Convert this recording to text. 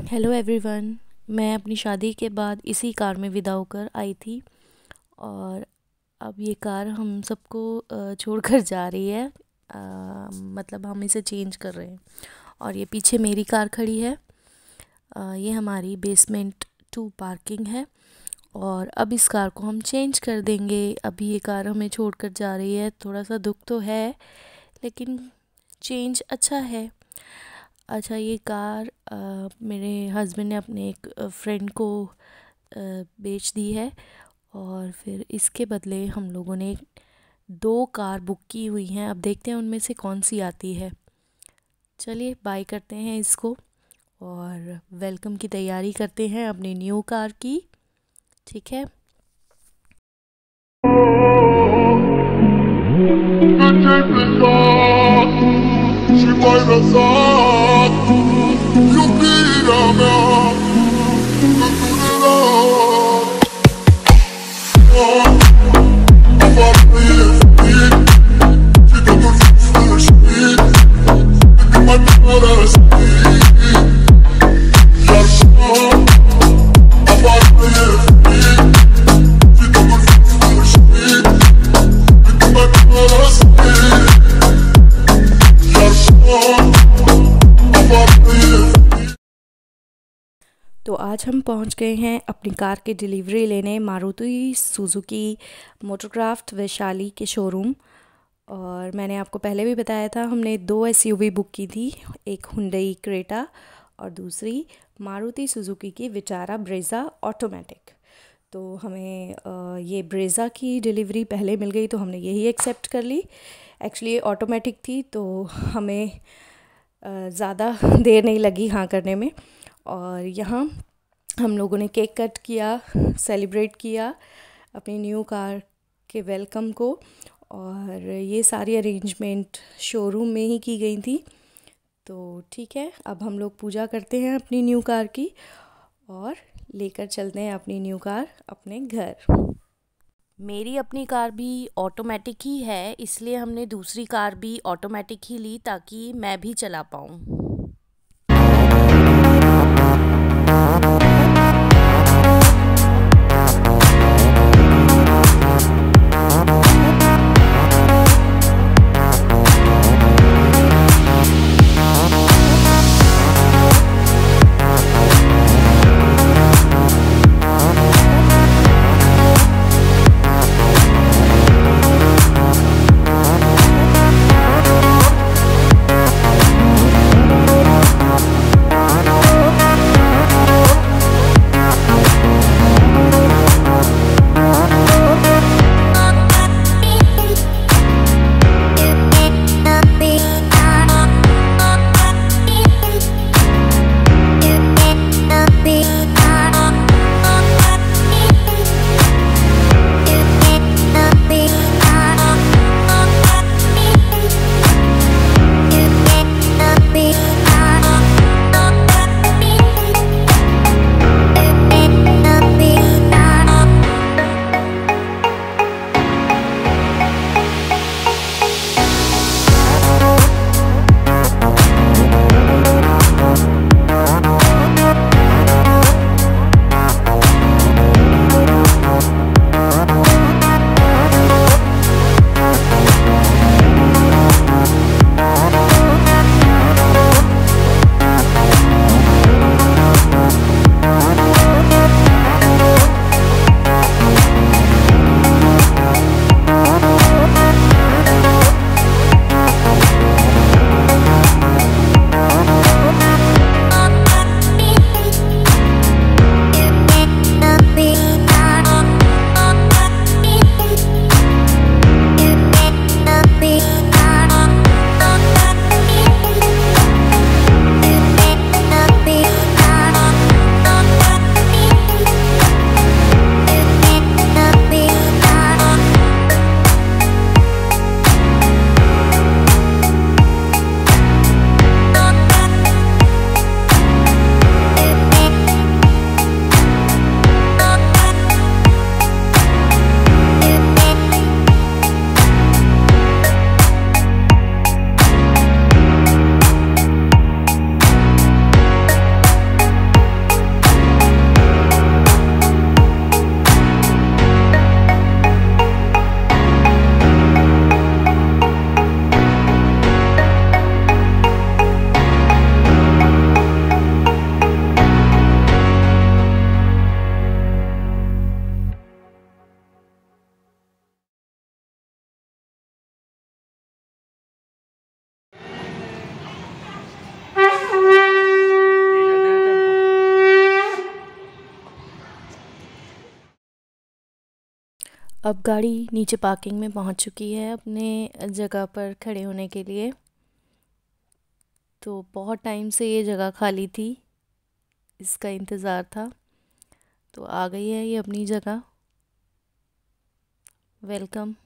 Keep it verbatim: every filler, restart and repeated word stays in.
Hello everyone. मैं अपनी शादी के बाद इसी कार में विदा होकर आई थी और अब ये कार हम सबको अ, छोड़कर जा रही है। अ, मतलब हम इसे चेंज कर रहे हैं और ये पीछे मेरी कार खड़ी है। अ, ये हमारी बेसमेंट टू पार्किंग है और अब इस कार को हम चेंज कर देंगे। अभी ये कार हमें छोड़कर जा रही है, थोड़ा सा दुख तो है लेकिन चेंज अच्छा है। अच्छा, ये कार अ, मेरे हस्बैंड ने अपने एक फ्रेंड को अ, बेच दी है और फिर इसके बदले हम लोगों ने दो कार बुक की हुई हैं। अब देखते हैं उनमें से कौन सी आती है। चलिए बाय करते हैं इसको और वेलकम की तैयारी करते हैं अपनी न्यू कार की। ठीक है। तो आज हम पहुंच गए हैं अपनी कार की डिलीवरी लेने मारुति सुजुकी मोटरक्राफ्ट वैशाली के शोरूम। और मैंने आपको पहले भी बताया था, हमने दो एसयूवी बुक की थी, एक हुंडई क्रेटा और दूसरी मारुति सुजुकी की विटारा ब्रेज़ा ऑटोमेटिक। तो हमें आ, ये ब्रेज़ा की डिलीवरी पहले मिल गई तो हमने यही एक्सेप्ट कर ली। एक्चुअली ये ऑटोमेटिक थी तो हमें ज़्यादा देर नहीं लगी हाँ करने में। और यहाँ हम लोगों ने केक कट किया, सेलिब्रेट किया अपनी न्यू कार के वेलकम को। और ये सारी अरेंजमेंट शोरूम में ही की गई थी। तो ठीक है, अब हम लोग पूजा करते हैं अपनी न्यू कार की और लेकर चलते हैं अपनी न्यू कार अपने घर। मेरी अपनी कार भी ऑटोमेटिक ही है, इसलिए हमने दूसरी कार भी ऑटोमेटिक ही ली ताकि मैं भी चला पाऊँ। अब गाड़ी नीचे पार्किंग में पहुंच चुकी है अपने जगह पर खड़े होने के लिए। तो बहुत टाइम से ये जगह खाली थी, इसका इंतज़ार था। तो आ गई है ये अपनी जगह। वेलकम।